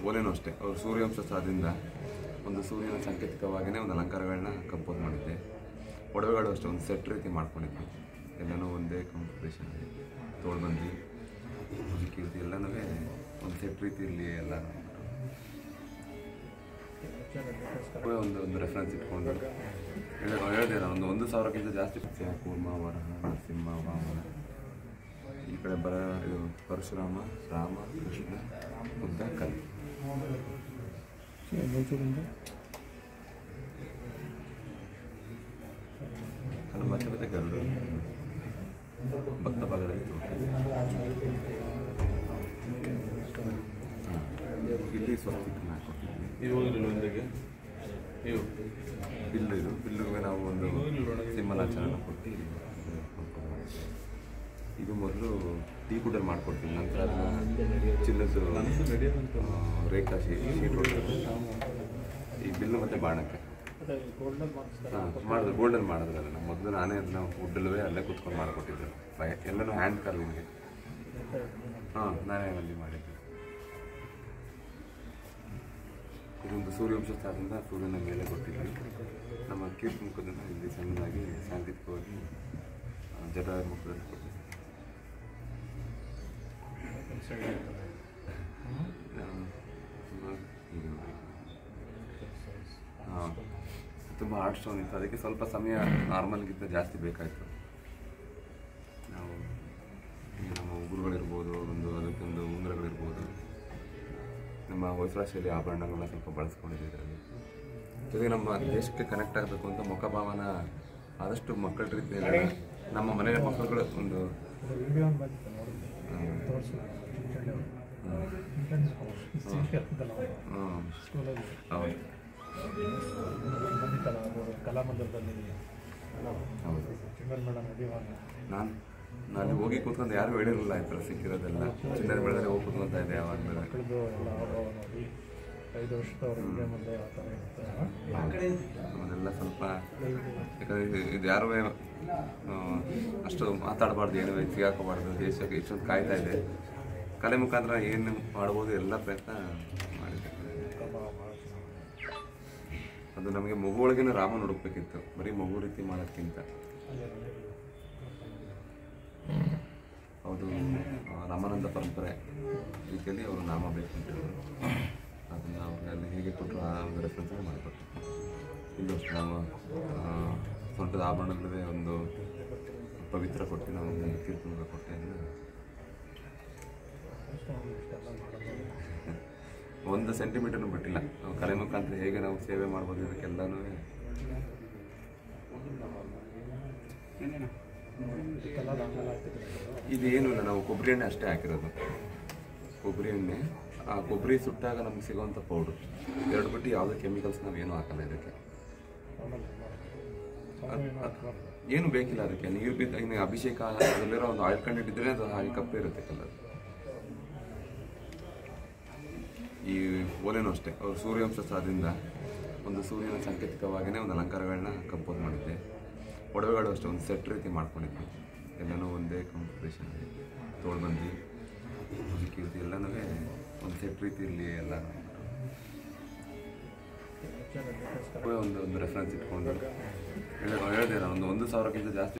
ಓಲೆನೂ ಅಷ್ಟೇ ಅವರು ಸೂರ್ಯವಂಶ ಸಾದಿಂದ ಒಂದು ಸೂರ್ಯನ ಸಾಂಕೇತಿಕವಾಗಿಯೇ ಒಂದು ಅಲಂಕಾರಗಳನ್ನ ಕಂಪೋಸ್ ಮಾಡಿದ್ದೆ. ಒಡವೆಗಳು ಅಷ್ಟೇ ಒಂದು ಸೆಟ್ ರೀತಿ ಮಾಡ್ಕೊಂಡಿದ್ವಿ, ಎಲ್ಲನೂ ಒಂದೇ ಕಾಂಪಿಟೇಷನ್ ತೋಳ್ಬಂದು ಕೀರ್ತಿ ಎಲ್ಲನೂ ಒಂದು ಸೆಟ್ ರೀತಿಯಲ್ಲಿ ಎಲ್ಲ ಒಂದು ರೆಫರೆನ್ಸ್ ಇಟ್ಕೊಂಡು ಹೇಳಿದೆ ನಾನು 1,000ಕ್ಕಿಂತ ಜಾಸ್ತಿ ಕೂರ್ಮ, ವರಹ, ನರಸಿಂಹ, ವಾಮನ, ಈ ಕಡೆ ಇದು ಪರಶುರಾಮ, ರಾಮ, ಕೃಷ್ಣ, ಬುದ್ಧ, ಕಲಿ ಮತ್ತೆ ಗರುಡು ಭಕ್ತ ಭಾಗದಲ್ಲಿ ಇಲ್ಲಿ ಸ್ವಸ್ತಿಕನ್ನ ಹಾಕೊಟ್ಟಿದ್ವಿ. ಬಿಲ್ಲಿಗೆ ನಾವು ಒಂದು ಸಿಂಹಲಾಚರಣ ಕೊಟ್ಟು ಇದು ಮೊದಲು ಟೀ ಕುಡಲ್ಲಿ ಮಾಡ್ಕೊಡ್ತೀವಿ. ನಂತರ ಅದನ್ನು ಚಿನ್ನದ್ದು ರೇಖಾ ಶೀಟ್ ಈ ಬಿಲ್ಲು ಮತ್ತು ಬಾಣಕ್ಕೆ ಮಾಡಿದ್ರು. ಗೋಲ್ಡನ್ ಮಾಡಿದ್ರೆ ಅದನ್ನು ಮೊದಲು ನಾನೇ ಅದನ್ನು ವುಡ್ಡಲ್ವೇ ಅಲ್ಲೇ ಕೂತ್ಕೊಂಡು ಮಾಡಿಕೊಟ್ಟಿದ್ದೆ. ಎಲ್ಲನೂ ಹ್ಯಾಂಡ್ ಕಾರ್ವಿಂಗ್ಗೆ ನಾನೇ ಅಲ್ಲಿ ಮಾಡಿದ್ದೆ. ಇದೊಂದು ಸೂರ್ಯವಂಶದಿಂದ ಸೂರ್ಯನ ಮೇಲೆ ಕೊಟ್ಟಿದ್ವಿ. ನಮ್ಮ ಕೀರ್ತಿ ಮುಖದನ್ನು ಇಲ್ಲಿ ಸಣ್ಣದಾಗಿ ಸಾಂಕೇತಿಕವಾಗಿ ಜಟ ಮುಖದಲ್ಲಿ ಕೊಟ್ಟಿದ್ವಿ. ತುಂಬ ಹಾರ್ಡ್ ಸ್ಟೋನ್ ಇತ್ತು, ಅದಕ್ಕೆ ಸ್ವಲ್ಪ ಸಮಯ ನಾರ್ಮಲ್ಗಿಂತ ಜಾಸ್ತಿ ಬೇಕಾಯಿತು. ನಾವು ಈಗ ನಮ್ಮ ಉಗುರುಗಳಿರ್ಬೋದು, ಅದಕ್ಕೊಂದು ಉಂಗುರಗಳಿರ್ಬೋದು, ನಮ್ಮ ಹೊಯ್ಸಳ ಶೈಲಿ ಆಭರಣಗಳನ್ನ ಸ್ವಲ್ಪ ಬಳಸ್ಕೊಂಡಿದ್ದೀವಿ ಇದರಲ್ಲಿ. ಜೊತೆಗೆ ನಮ್ಮ ದೇಶಕ್ಕೆ ಕನೆಕ್ಟ್ ಆಗಬೇಕು ಅಂತ ಮುಖಭಾವನ ಆದಷ್ಟು ಮಕ್ಕಳ ರೀತಿಯಲ್ಲಿ ನಮ್ಮ ಮನೆಯ ಮಕ್ಕಳುಗಳು ಒಂದು ನಾನು ಹೋಗಿ ಕೂತ್ಕೊಂಡು ಯಾರು ಹೇಳಿರಲಿಲ್ಲ ಈ ಥರ ಸಿಕ್ಕಿರೋದೆಲ್ಲ. ಚಿನ್ನದ ಮೇಳದಲ್ಲಿ ಹೋಗಿ ಕೂತ್ಕೊತಾ ಇದೆ ಯಾವಾಗಲೂ. ಅದೆಲ್ಲ ಸ್ವಲ್ಪ ಯಾಕಂದರೆ ಇದು ಯಾರೂ ಅಷ್ಟು ಮಾತಾಡಬಾರ್ದು, ಏನು ಸಿಗಾಕೋಬಾರ್ದು, ದೇಶಕ್ಕೆ ಇಷ್ಟೊಂದು ಕಾಯ್ತಾ ಇದೆ. ಕಲೆ ಮುಖಾಂತರ ಏನು ಮಾಡ್ಬೋದು ಎಲ್ಲ ಪ್ರಯತ್ನ ಮಾಡಿದ್ದೆ. ಅದು ನಮಗೆ ಮಗು ಒಳಗಿನ ರಾಮ ಹುಡುಕ್ಬೇಕಿತ್ತು, ಬರೀ ಮಗು ರೀತಿ ಮಾಡೋಕ್ಕಿಂತ. ಹೌದು, ರಾಮಾನಂದ ಪರಂಪರೆ ರೀತಿಯಲ್ಲಿ ಅವರು ನಾಮ ಬೇಕು ಅಂತ ಹೇಳಿದ್ರು. ಅದನ್ನು ಅವ್ರಲ್ಲಿ ಹೇಗೆ ಕೊಟ್ಟರು ಆ ಒಂದು ರೆಫರೆನ್ಸ್ ಮಾಡಿಕೊಟ್ಟು ಇಲ್ಲೂ ನಾವು ಸ್ವಂತದ ಆಭರಣಗಳೇ ಒಂದು ಪವಿತ್ರ ಕೊಟ್ಟು ನಾವು ಒಂದು ಕೀರ್ತಿ ಮುಖ ಕೊಟ್ಟೆ. 1 ಸೆಂಟಿಮೀಟರ್ನೂ ಬಿಟ್ಟಿಲ್ಲ. ನಾವು ಕಲೆ ಮುಖಾಂತರ ಹೇಗೆ ನಾವು ಸೇವೆ ಮಾಡ್ಬೋದು ಇದಕ್ಕೆಲ್ಲನೂ ಇದೇನು ಇಲ್ಲ, ನಾವು ಕೊಬ್ಬರಿ ಎಣ್ಣೆ ಅಷ್ಟೇ ಹಾಕಿರೋದು. ಕೊಬ್ಬರಿ ಎಣ್ಣೆ, ಆ ಕೊಬ್ಬರಿ ಸುಟ್ಟಾಗ ನಮ್ಗೆ ಸಿಗೋವಂಥ ಪೌಡ್ರು, 2 ಬಿಟ್ಟು ಯಾವುದೇ ಕೆಮಿಕಲ್ಸ್ ನಾವೇನು ಹಾಕಲ್ಲ ಇದಕ್ಕೆ. ಏನು ಬೇಕಿಲ್ಲ ಅದಕ್ಕೆ. ನೀರು ಬಿದ್ದು ಇನ್ನು ಅಭಿಷೇಕ ಅದರಲ್ಲಿರೋ ಒಂದು ಆಯಿಲ್ ಕಂಟೆಂಟ್ ಇದ್ದರೆ ಅದು ಹಾಗೆ ಕಪ್ಪೇ ಇರುತ್ತೆ ಕಲರ್. ಈ ಓಲೆನೂ ಅಷ್ಟೇ ಅವರು ಸೂರ್ಯವಂಶದಿಂದ ಒಂದು ಸೂರ್ಯನ ಸಾಂಕೇತಿಕವಾಗಿಯೇ ಒಂದು ಅಲಂಕಾರಗಳನ್ನ ಕಂಪೋಸ್ ಮಾಡಿದ್ದೆ. ಒಡವೆಗಳು ಅಷ್ಟೇ ಒಂದು ಸೆಟ್ ರೀತಿ ಮಾಡ್ಕೊಂಡಿದ್ವಿ, ಎಲ್ಲನೂ ಒಂದೇ ಕಾಂಪಿಟೇಷನ್ ತೋಳ್ಬಂದು ಕೀರ್ತಿ ಎಲ್ಲನೂ ಒಂದು ಸೆಟ್ ರೀತಿಯಲ್ಲಿ ಎಲ್ಲ ಒಂದು ರೆಫರೆನ್ಸ್ ಇಟ್ಕೊಂಡು ಹೇಳಿದೆ ನಾನು 1,000ಕ್ಕಿಂತ ಜಾಸ್ತಿ